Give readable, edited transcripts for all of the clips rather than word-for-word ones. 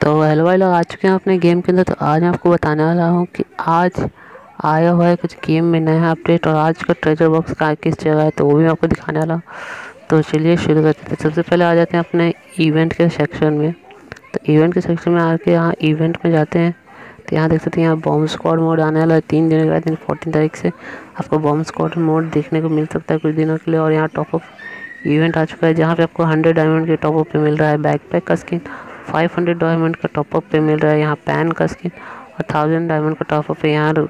तो हेलो भाई लोग, आ चुके हैं अपने गेम के अंदर। तो आज मैं आपको बताने वाला हूँ कि आज आया हुआ है कुछ गेम में नया अपडेट, और आज का ट्रेजर बॉक्स का किस जगह है तो वो भी मैं आपको दिखाने वाला हूँ। तो चलिए शुरू करते हैं। सबसे पहले आ जाते हैं अपने इवेंट के सेक्शन में। तो इवेंट के सेक्शन में आके यहाँ इवेंट में जाते हैं। तो यहाँ देख सकते हैं, यहाँ बॉम्ब स्क्वाड मोड आने वाला है 3 दिन के बाद, 14 तारीख से आपको बॉम्ब स्क्वाड मोड देखने को मिल सकता है कुछ दिनों के लिए। और यहाँ टॉपअप इवेंट आ चुका है जहाँ पे आपको 100 डायमंड के टॉपअप पे मिल रहा है बैकपैक का स्किन, 500 डायमंड का टॉपअप पे मिल रहा है यहाँ पैन का स्किन, और 1000 डायमंड का टॉपअप पे यहाँ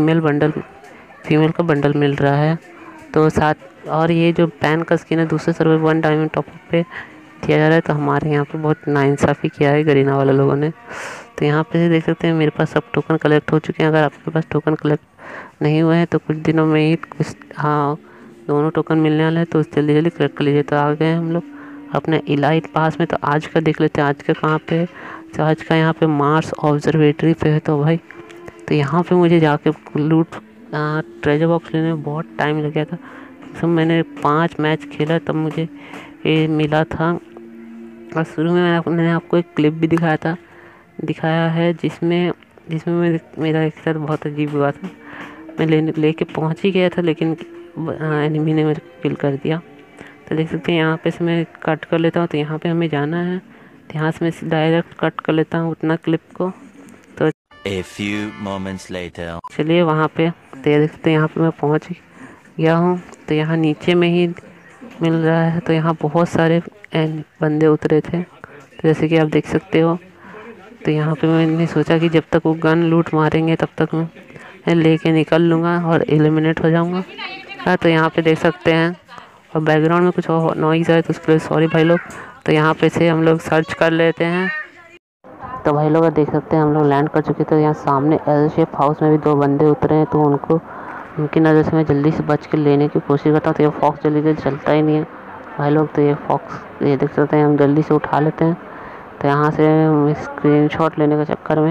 फीमेल का बंडल मिल रहा है। तो साथ और ये जो पैन का स्किन है दूसरे सर्वर 1 डायमंड टॉपअप पे दिया जा रहा है। तो हमारे यहाँ पे बहुत नाइंसाफ़ी किया है गरीना वाले लोगों ने। तो यहाँ पे देख सकते हैं मेरे पास सब टोकन कलेक्ट हो चुके हैं। अगर आपके पास टोकन कलेक्ट नहीं हुए हैं तो कुछ दिनों में ही कुछ दोनों टोकन मिलने वाले हैं, तो जल्दी जल्दी कलेक्ट कर लीजिए। तो आ गए हम लोग अपने इलाइट पास में। तो आज का देख लेते हैं, आज का कहाँ पे है। तो आज का यहाँ पे मार्स ऑब्जर्वेटरी पे है। तो भाई तो यहाँ पे मुझे जाके लूट ट्रेजर बॉक्स लेने में बहुत टाइम लग गया था। सब मैंने 5 मैच खेला तब मुझे ये मिला था। और शुरू में मैंने आपको एक क्लिप भी दिखाया है जिसमें मेरा एक साथ बहुत अजीब हुआ था। मैं लेके पहुँच ही गया था, लेकिन एनिमी ने मेरे को किल कर दिया। तो देख सकते हैं यहाँ पे से मैं कट कर लेता हूँ। तो यहाँ पे हमें जाना है, तो यहाँ से मैं डायरेक्ट कट कर लेता हूँ उतना क्लिप को। तो A few moments later. चलिए वहाँ पे तो देख सकते हैं यहाँ पे मैं पहुँच गया हूँ। तो यहाँ नीचे में ही मिल रहा है। तो यहाँ बहुत सारे बंदे उतरे थे, तो जैसे कि आप देख सकते हो। तो यहाँ पे मैंने सोचा कि जब तक वो गन लूट मारेंगे तब तक मैं लेके निकल लूँगा और एलिमिनेट हो जाऊँगा। तो यहाँ पे देख सकते हैं, और बैकग्राउंड में कुछ और नॉइज़ है तो उसके लिए सॉरी भाई लोग। तो यहाँ पे से हम लोग सर्च कर लेते हैं। तो भाई लोग देख सकते हैं हम लोग लैंड कर चुके थे। तो यहाँ सामने एल शेप हाउस में भी 2 बंदे उतरे हैं, तो उनकी नज़र से मैं जल्दी से बच के लेने की कोशिश करता हूँ। तो ये फॉक्स जल्दी चलता ही नहीं है भाई लोग। तो ये फॉक्स ये देख सकते हैं, हम जल्दी से उठा लेते हैं। तो यहाँ से स्क्रीनशॉट लेने के चक्कर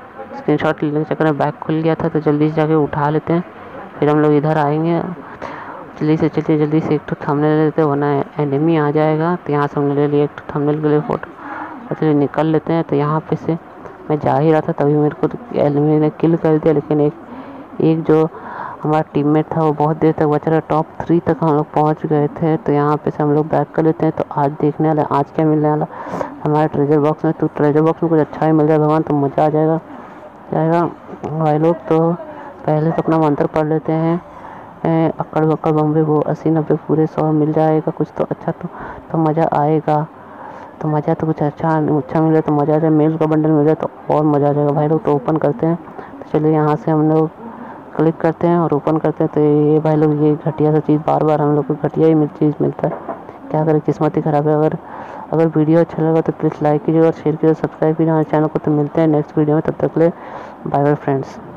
में बैग खुल गया था, तो जल्दी से जाके उठा लेते हैं। फिर हम लोग इधर आएंगे। जल्दी से एक तो थंबनेल ले लेते हैं, वरना एनिमी आ जाएगा। तो यहाँ से हमने ले लिया एक तो थंबनेल के लिए फ़ोटो, और चलिए निकल लेते हैं। तो यहाँ पे से मैं जा ही रहा था तभी मेरे को एनिमी ने किल कर दिया। लेकिन एक जो हमारा टीममेट था वो बहुत देर तक बचा रहा, टॉप 3 तक हम लोग पहुँच गए थे। तो यहाँ पे से हम लोग बैक कर लेते हैं। तो आज देखने वाला आज क्या मिलने वाला हमारे ट्रेजर बॉक्स में। तो ट्रेजर बॉक्स में कुछ अच्छा ही मिल जाए भगवान, तो मज़ा आ जाएगा भाई लोग। तो पहले तो अपना मंत्र पढ़ लेते हैं, अक्कड़ बक्कड़ बम्बे वो 80-90 पूरे 100 मिल जाएगा कुछ तो अच्छा। तो मज़ा आएगा। तो मज़ा तो कुछ अच्छा मिल जाए तो मज़ा आ जाए। मेल का बंडल मिल जाए तो और मज़ा आ जाएगा भाई लोग। तो ओपन करते हैं। तो चलिए यहाँ से हम लोग क्लिक करते हैं और ओपन करते हैं। तो ये भाई लोग ये घटिया सा चीज़ बार हम लोग को घटिया ही चीज़ मिलता है। क्या करें, किस्मत ही ख़राब है। अगर वीडियो अच्छा लगा तो प्लीज़ लाइक कीजिए और शेयर कीजिए, सब्सक्राइब कीजिए हमारे चैनल को। तो मिलते हैं नेक्स्ट वीडियो में, तब तक ले बाय बाय फ्रेंड्स।